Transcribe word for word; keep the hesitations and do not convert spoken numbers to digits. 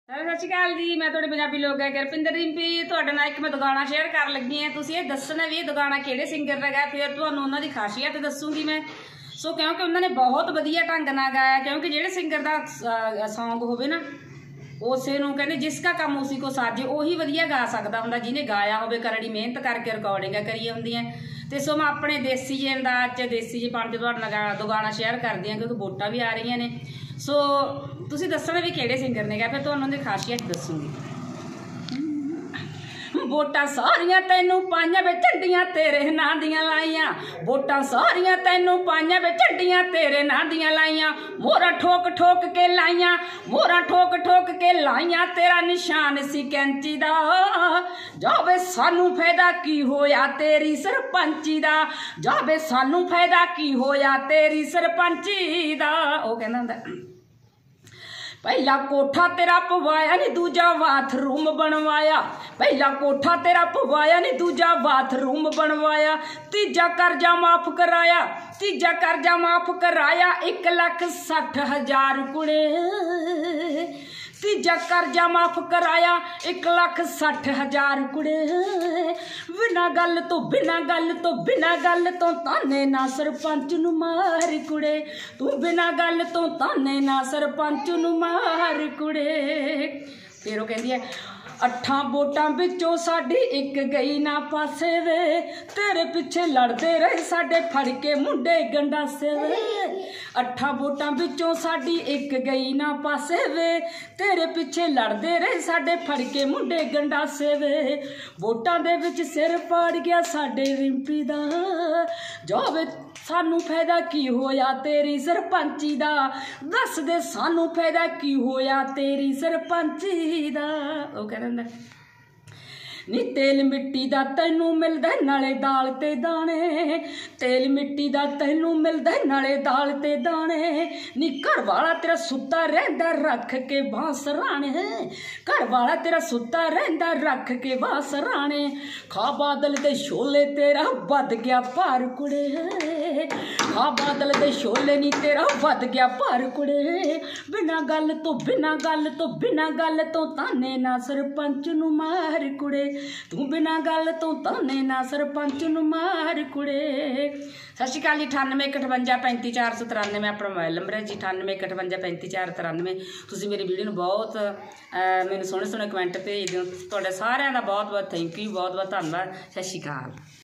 सत श्रीकाल जी, मैं थोड़े पंजाबी लोग है गुरपिंदर रिंपी ਤੁਹਾਡੇ ਨਾਲ ਇੱਕ ਮੈਂ ਦੁਗਾਣਾ ਸ਼ੇਅਰ ਕਰਨ ਲੱਗੀ ਹਾਂ। ਤੁਸੀਂ ਇਹ ਦੱਸਣਾ ਵੀ ਇਹ ਦੁਗਾਣਾ ਕਿਹੜੇ ਸਿੰਗਰ ਦਾ ਗਾ, ਫਿਰ ਤੁਹਾਨੂੰ ਉਹਨਾਂ ਦੀ ਖਾਸੀਅਤ ਦੱਸੂਗੀ ਮੈਂ। ਸੋ ਕਿਉਂਕਿ ਉਹਨਾਂ ਨੇ ਬਹੁਤ ਵਧੀਆ ਢੰਗ ਨਾਲ ਗਾਇਆ, ਕਿਉਂਕਿ ਜਿਹੜੇ ਸਿੰਗਰ ਦਾ ਸੌਂਗ ਹੋਵੇ ਨਾ ਉਸੇ ਨੂੰ ਕਹਿੰਦੇ ਜਿਸ का ਕੰਮ ਉसी को ਸਾਜੇ, ਉਹੀ ਵਧੀਆ ਗਾ ਸਕਦਾ ਹੁੰਦਾ ਜਿਹਨੇ ਗਾਇਆ ਹੋਵੇ, ਕਰੜੀ ਮਿਹਨਤ ਕਰਕੇ ਰਿਕਾਰਡਿੰਗਾਂ ਕਰੀ ਹੁੰਦੀਆਂ। ਤੇ ਸੋ ਮੈਂ ਆਪਣੇ ਦੇਸੀ ਜਿਹੇ ਅੰਦਾਜ਼ 'ਚ ਦੇਸੀ ਜਿਹੇ ਪਣ 'ਚ ਤੁਹਾਡੇ ਨਾਲ ਦੁਗਾਣਾ ਸ਼ੇਅਰ ਕਰਦੀ ਹਾਂ, ਕਿਉਂਕਿ ਵੋਟਾਂ ਵੀ ਆ ਰਹੀਆਂ ਨੇ। ਸੋ ਤੁਸੀਂ ਦੱਸਣਾ ਵੀ ਕਿਹੜੇ ਸਿੰਗਰ ਨੇ ਗਾ, ਫਿਰ ਤੁਹਾਨੂੰ ਉਹਦੀ ਖਾਸੀਅਤ ਦੱਸੂਗੀ। ਵੋਟਾਂ ਸਾਰੀਆਂ ਤੈਨੂੰ ਪਾਈਆਂ ਵੇ ਝੰਡੀਆਂ ਤੇਰੇ ਨਾਂ ਦੀਆਂ ਲਾਈਆਂ, ਵੋਟਾਂ ਸਾਰੀਆਂ ਤੈਨੂੰ ਪਾਈਆਂ ਵੇ ਝੰਡੀਆਂ ਤੇਰੇ ਨਾਂ ਦੀਆਂ ਲਾਈਆਂ, ਮੋਹਰਾਂ ਠੋਕ ਠੋਕ ਕੇ ਲਾਈਆਂ, ਮੋਹਰਾਂ ਠੋਕ ਠੋਕ ਕੇ ਲਾਈਆਂ, ਤੇਰਾ ਨਿਸ਼ਾਨ ਸੀ ਕੈਂਚੀ ਦਾ। ਜਾਵੇ ਸਾਨੂੰ ਫਾਇਦਾ ਕੀ ਹੋਇਆ ਤੇਰੀ ਸਰਪੰਚੀ ਦਾ, ਜਾਵੇ ਸਾਨੂੰ ਫਾਇਦਾ ਕੀ ਹੋਇਆ ਤੇਰੀ ਸਰਪੰਚੀ ਦਾ। ਉਹ ਕਹਿੰਦਾ ਹੁੰਦਾ पहला कोठा तेरा पवाया नी दूजा बाथरूम बनवाया, पहला कोठा तेरा पवाया नी दूजा बाथरूम बनवाया, तीजा कर्जा माफ कराया, तीजा कर्जा माफ कराया, एक लख सठ हजार कुड़े, तीजा कर्जा माफ कराया एक लख सठ हजार कुड़े। बिना गल तो बिना गल तो बिना गल तो ताने ना सरपंच नू मार कुड़े, तू बिना गल तो ताने ना सरपंच नू मार कुड़े। फिर वो कहती है अठां वोटां विचों साडी एक गई ना पासे वे, तेरे पिछे लड़दे रहे साडे फड़ के मुंडे गंडासे वे। अठां वोटां विचों साडी एक गई ना पासे वे, तेरे पिछे लड़दे रहे साडे फड़ के मुंडे गंडासे वे। वोटां दे विच सिर पाड़ गया साडे रिंपी दा, जावे सानू फायदा की होया तेरी सरपंची दा, दस दे सानू फायदा की होया तेरी सरपंची दा। ओ कह रहा नी तेल मिट्टी दा तैनू मिलदा नाले दाल ते दाने, तेल मिट्टी दा तैनू मिलदा नाले दाल ते दाने, नी घर वाला तेरा सुत्ता रहिंदा रख के बांस राणे, घर वाला तेरा सुत्ता रहिंदा रख के बांस राणे। खा बादल दे शोले तेरा वध गया भार कुड़े, खा बादल दे शोले नी तेरा वध गया भार कुड़े। बिना गल तो बिना गल तो बिना गल तो ताने ना सरपंच नू मार कुड़े, तू बिना गल तो ताने ना सरपंच नू मार कुड़े। सत श्री अकाल जी। अठानवे एक अठवंजा पैंती चार सौ तिरानवे मैं अपना मोबाइल नंबर है जी, अठानवे एक अठवंजा पैंती चार तिरानवे। तुसीं मेरी वीडियो नूं बहुत मैनूं सोहणे सोहणे कमेंट भेजदे हो, तुहाडे सारिआं दा बहुत बहुत थैंक यू, बहुत बहुत धन्नवाद। सत श्री अकाल।